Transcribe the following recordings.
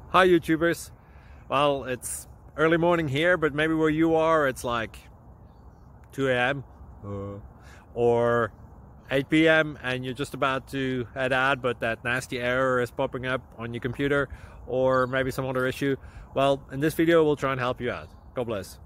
Hi YouTubers. Well, it's early morning here, but maybe where you are it's like 2 a.m. or 8 p.m. and you're just about to head out, but that nasty error is popping up on your computer, or maybe some other issue. Well, in this video we'll try and help you out. God bless.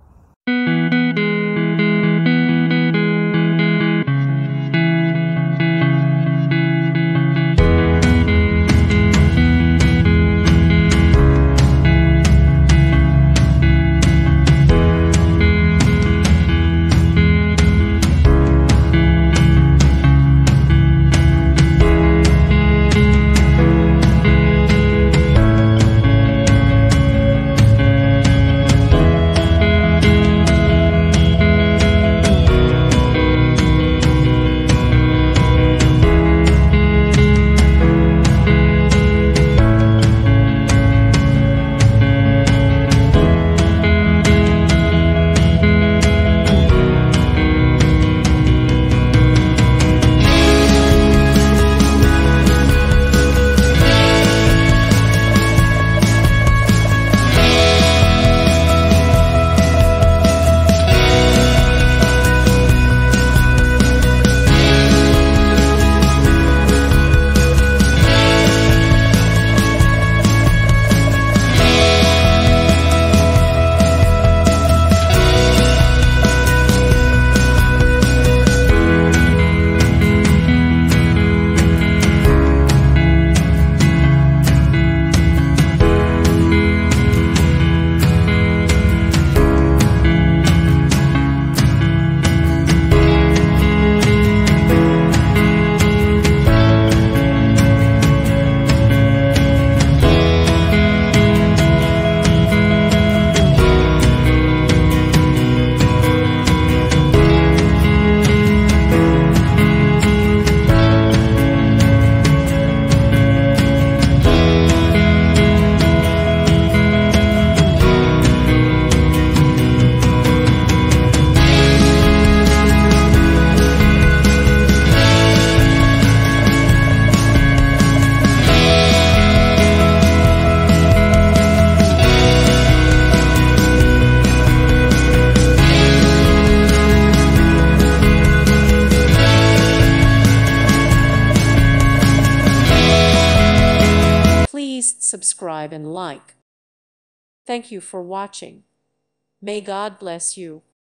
Please subscribe and like. Thank you for watching. May God bless you.